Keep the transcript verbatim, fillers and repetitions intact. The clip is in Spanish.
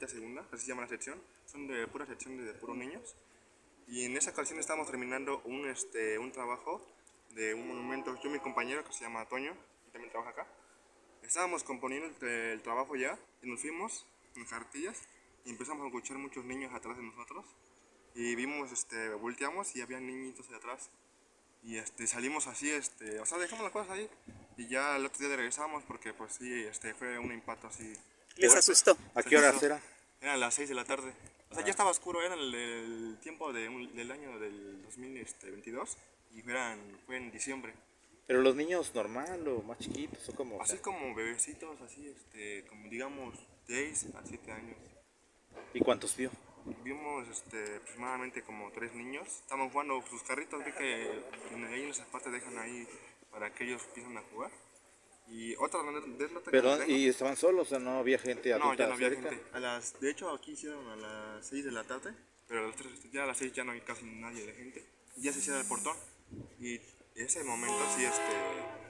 quinta segunda, así se llama la sección, son de pura sección de puros niños. Y en esa ocasión estábamos terminando un, este, un trabajo de un monumento. Yo y mi compañero que se llama Toño, que también trabaja acá, estábamos componiendo el, el trabajo ya y nos fuimos en cartillas y empezamos a escuchar muchos niños atrás de nosotros y vimos, este, volteamos y había niñitos ahí atrás y este, salimos así, este, o sea, dejamos las cosas ahí y ya el otro día regresamos porque pues sí, este, fue un impacto así. ¿Les asustó? ¿A qué horas era? Eran las seis de la tarde. O sea, ya estaba oscuro, era el, el tiempo de un, del año del dos mil veintidós y eran, fue en diciembre. ¿Pero los niños normal o más chiquitos o como? Así como bebecitos, así, este, como digamos, seis a siete años. ¿Y cuántos vio? Vimos este, aproximadamente como tres niños. Estaban jugando sus carritos, vi que en, ahí en esas partes dejan ahí para que ellos empiecen a jugar. Y otra anécdota que Pero, tengo. ¿y estaban solos? O sea, no había gente adulta No, ya no había cerca. gente. A las, de hecho, aquí hicieron a las seis de la tarde, pero a las tres, ya a las seis ya no hay casi nadie de gente. Ya se cierra el portón. Y ese momento sí, este,